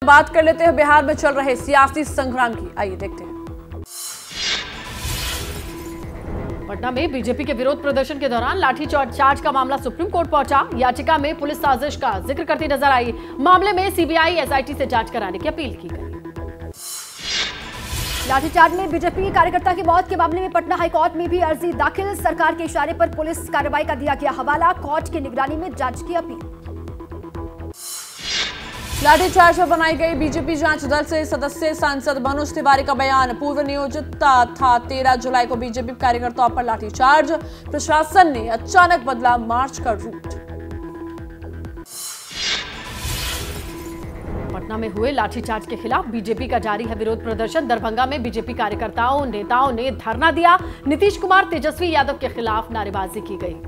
बात कर लेते हैं बिहार में चल रहे सियासी संग्राम की। आइए देखते हैं। पटना में बीजेपी के विरोध प्रदर्शन के दौरान लाठीचार्ज का मामला सुप्रीम कोर्ट पहुंचा। याचिका में पुलिस साजिश का जिक्र करती नजर आई। मामले में सीबीआई एसआईटी से जांच कराने की अपील की गई। लाठीचार्ज में बीजेपी कार्यकर्ता की मौत के मामले में पटना हाईकोर्ट में भी अर्जी दाखिल। सरकार के इशारे पर पुलिस कार्रवाई का दिया गया हवाला। कोर्ट की निगरानी में जांच की अपील। लाठीचार्ज पर बनाई गई बीजेपी जांच दल से सदस्य सांसद मनोज तिवारी का बयान। पूर्व नियोजित था 13 जुलाई को बीजेपी कार्यकर्ताओं पर लाठीचार्ज। प्रशासन ने अचानक बदला मार्च का रूट। पटना में हुए लाठीचार्ज के खिलाफ बीजेपी का जारी है विरोध प्रदर्शन। दरभंगा में बीजेपी कार्यकर्ताओं नेताओं ने धरना दिया। नीतीश कुमार तेजस्वी यादव के खिलाफ नारेबाजी की गई।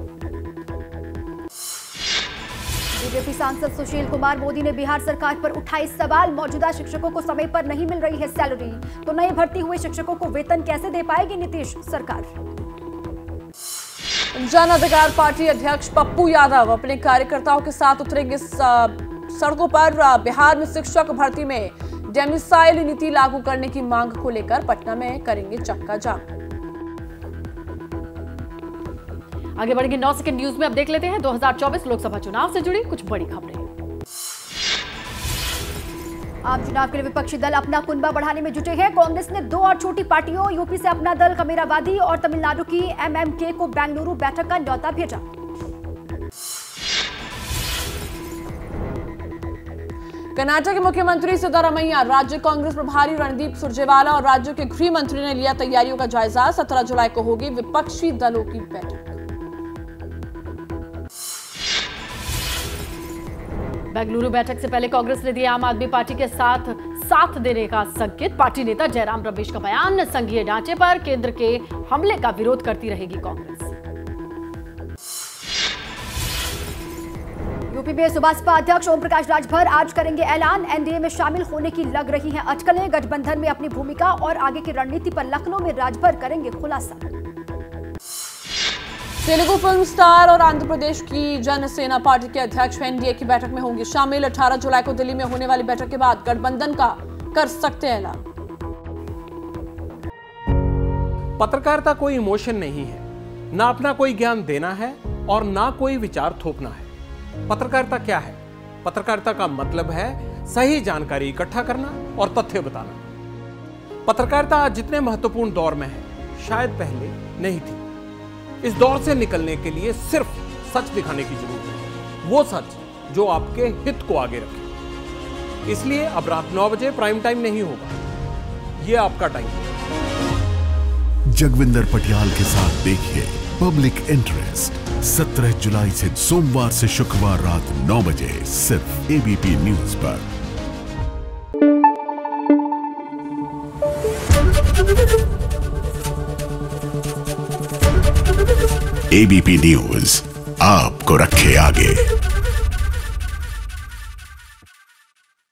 बीजेपी सांसद सुशील कुमार मोदी ने बिहार सरकार पर उठाए सवाल। मौजूदा शिक्षकों को समय पर नहीं मिल रही है सैलरी, तो नए भर्ती हुए शिक्षकों को वेतन कैसे दे पाएगी नीतीश सरकार। जन अधिकार पार्टी अध्यक्ष पप्पू यादव अपने कार्यकर्ताओं के साथ उतरेंगे सड़कों पर। बिहार में शिक्षक भर्ती में डेमिसाइल नीति लागू करने की मांग को लेकर पटना में करेंगे चक्का जाम। आगे बढ़ेंगे 9 सेकंड न्यूज में। अब देख लेते हैं 2024 लोकसभा चुनाव से जुड़ी कुछ बड़ी खबरें। आम चुनाव के लिए विपक्षी दल अपना कुनबा बढ़ाने में जुटे हैं। कांग्रेस ने 2 और छोटी पार्टियों यूपी से अपना दल कमेरावादी और तमिलनाडु की एमएमके को बेंगलुरु बैठक का न्योता भेजा। कर्नाटक के मुख्यमंत्री सिद्धारमैया, राज्य कांग्रेस प्रभारी रणदीप सुरजेवाला और राज्य के गृह मंत्री ने लिया तैयारियों का जायजा। 17 जुलाई को होगी विपक्षी दलों की बैठक। बेंगलुरु बैठक से पहले कांग्रेस ने दिया आम आदमी पार्टी के साथ देने का संकेत। पार्टी नेता जयराम रमेश का बयान। संघीय ढांचे पर केंद्र के हमले का विरोध करती रहेगी कांग्रेस। यूपी में सुबसपा अध्यक्ष ओम प्रकाश राजभर आज करेंगे ऐलान। एनडीए में शामिल होने की लग रही हैं अटकलें। गठबंधन में अपनी भूमिका और आगे की रणनीति पर लखनऊ में राजभर करेंगे खुलासा। तेलुगु फिल्म स्टार और आंध्र प्रदेश की जनसेना पार्टी के अध्यक्ष एनडीए की बैठक में होंगे शामिल। 18 जुलाई को दिल्ली में होने वाली बैठक के बाद गठबंधन का कर सकते हैं ऐलान। पत्रकारिता कोई इमोशन नहीं है, ना अपना कोई ज्ञान देना है और ना कोई विचार थोपना है। पत्रकारिता क्या है? पत्रकारिता का मतलब है सही जानकारी इकट्ठा करना और तथ्य बताना। पत्रकारिता आज जितने महत्वपूर्ण दौर में है, शायद पहले नहीं थी। इस दौर से निकलने के लिए सिर्फ सच दिखाने की जरूरत है, वो सच जो आपके हित को आगे रखे। इसलिए अब रात 9 बजे प्राइम टाइम नहीं होगा, ये आपका टाइम है। जगविंदर पटियाल के साथ देखिए पब्लिक इंटरेस्ट 17 जुलाई से सोमवार से शुक्रवार रात 9 बजे सिर्फ एबीपी न्यूज पर। एबीपी न्यूज आपको रखे आगे।